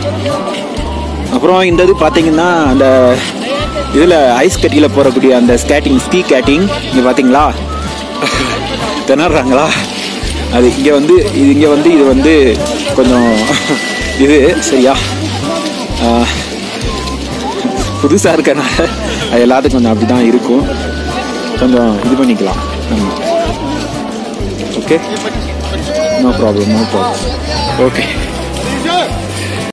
அப்புறம் இந்த இது பார்த்தீங்கன்னா அந்த இதில் ஐஸ் கட்டியில் போகக்கூடிய அந்த ஸ்கீ கேட்டிங் இங்கே பார்த்தீங்களா திணறாங்களா? அது இங்கே வந்து இது வந்து கொஞ்சம் இது சரியா புதுசாக இருக்கனால அது எல்லாத்துக்கும் கொஞ்சம் அப்படி தான் இருக்கும். கொஞ்சம் இது பண்ணிக்கலாம் நம்ம. Okay, no problem. ஓகே.